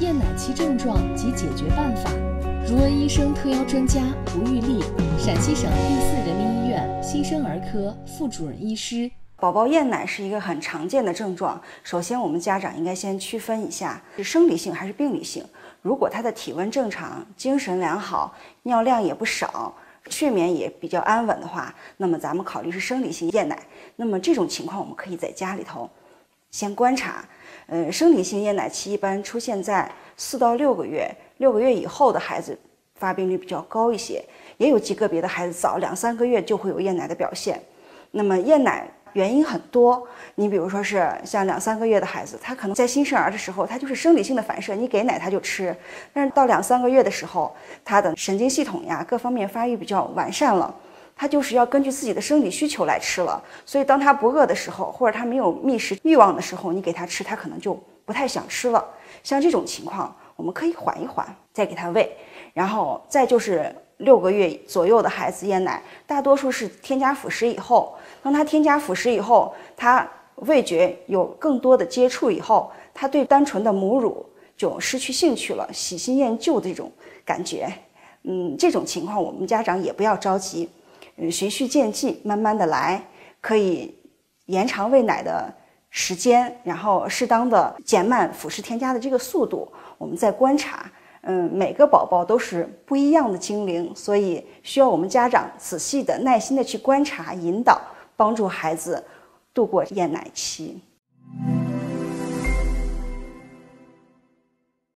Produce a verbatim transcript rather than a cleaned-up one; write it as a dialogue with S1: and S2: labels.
S1: 厌奶期症状及解决办法。如恩医生特邀专家吴玉丽，陕西省第四人民医院新生儿科副主任医师。
S2: 宝宝厌奶是一个很常见的症状，首先我们家长应该先区分一下是生理性还是病理性。如果他的体温正常、精神良好、尿量也不少、睡眠也比较安稳的话，那么咱们考虑是生理性厌奶。那么这种情况我们可以在家里头先观察。呃，生理性厌奶期一般出现在四到六个月，六个月以后的孩子发病率比较高一些，也有极个别的孩子早两三个月就会有厌奶的表现。那么厌奶原因很多，你比如说是像两三个月的孩子，他可能在新生儿的时候，他就是生理性的反射，你给奶他就吃。但是到两三个月的时候，他的神经系统呀各方面发育比较完善了，他就是要根据自己的生理需求来吃了。所以当他不饿的时候，或者他没有觅食欲望的时候，你给他吃，他可能就不太想吃了。像这种情况，我们可以缓一缓，再给他喂。然后再就是六个月左右的孩子厌奶，大多数是添加辅食以后。当他添加辅食以后，他味觉有更多的接触以后，他对单纯的母乳就失去兴趣了，喜新厌旧的这种感觉。嗯，这种情况我们家长也不要着急，嗯，循序渐进，慢慢的来，可以延长喂奶的时间，然后适当的减慢辅食添加的这个速度。我们再观察。嗯，每个宝宝都是不一样的精灵，所以需要我们家长仔细的、耐心的去观察、引导，帮助孩子度过厌奶期。